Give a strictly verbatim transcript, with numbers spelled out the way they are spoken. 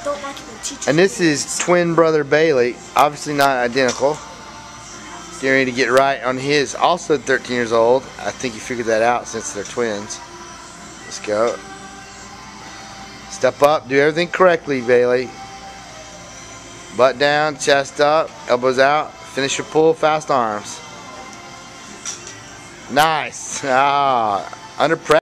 don't like it when teachers. And this is twin brother Bailey, obviously not identical. Getting ready to get right on his, also thirteen years old. I think you figured that out since they're twins. Let's go. Step up, do everything correctly, Bailey. Butt down, chest up, elbows out. Finish your pull, fast arms. Nice. Ah, under pressure.